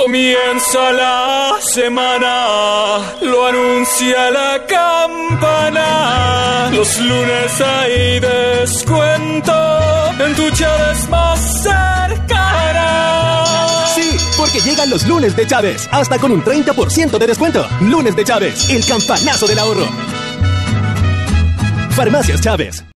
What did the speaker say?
Comienza la semana, lo anuncia la campana. Los lunes hay descuento en tu Chávez más cercana. Sí, porque llegan los lunes de Chávez, hasta con un 30% de descuento. Lunes de Chávez, el campanazo del ahorro. Farmacias Chávez.